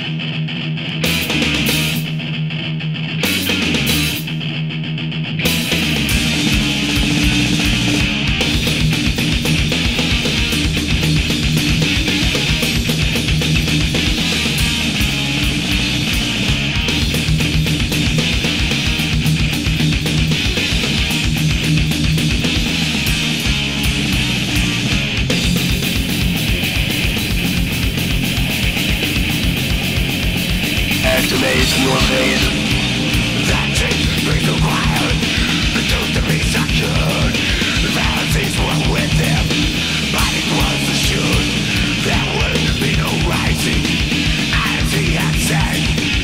Activate your faith. That change brings the wild. The truth to be secured. The fantasies were with them, but it was assured there would be no rising, as he had said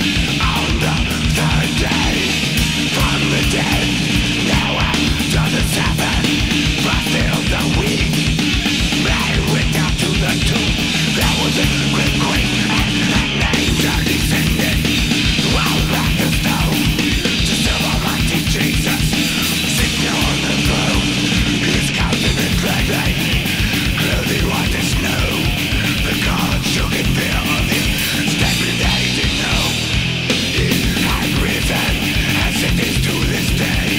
on the third day from the dead. Now after the seven, but still the weak. They went down to the tomb. There was a quick quake and an angel descended. While back the stone to serve Almighty Jesus, sitting on the throne, his countenance red, clothing white as snow. The God shook in fear of him, stepping that he didn't know. He had risen, as it is to this day.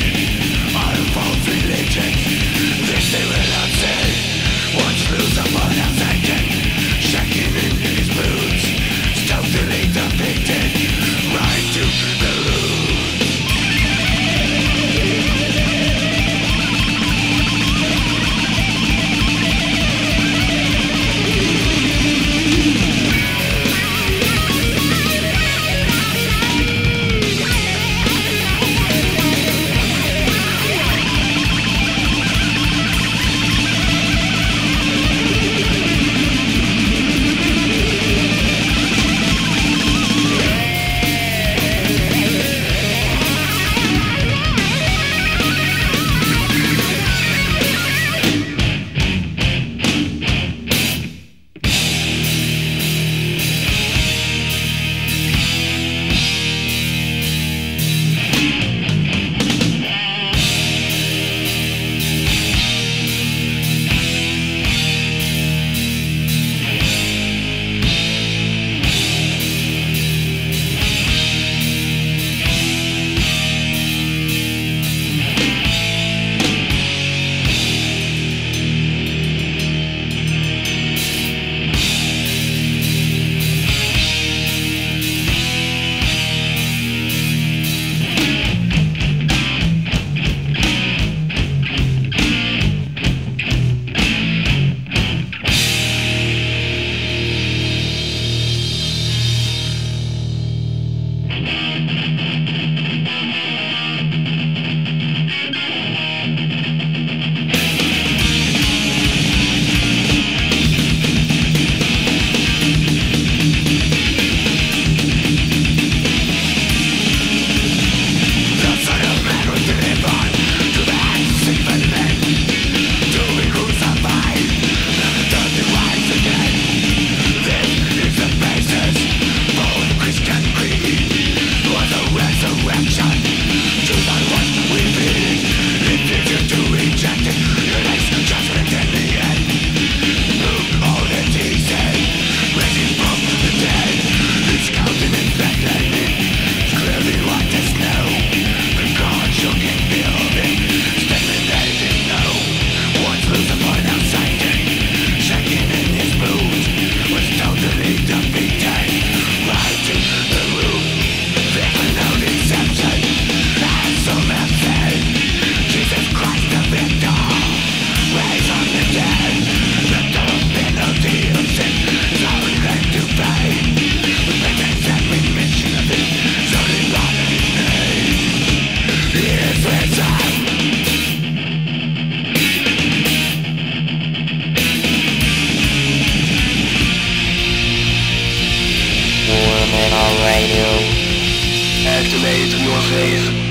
All false religions, this they will not say. Once loose upon a Satan, shaking in his boots, stealthily depicted, right to the roots. Activate your faith.